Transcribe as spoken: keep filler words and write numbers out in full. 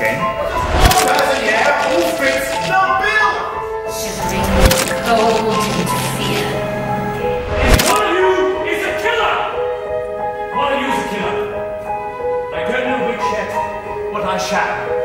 again. Doesn't yeah, who fits the bill? Shivering with cold and fear. And one of you is a killer! One of you is a killer. I don't know which yet, but I shall.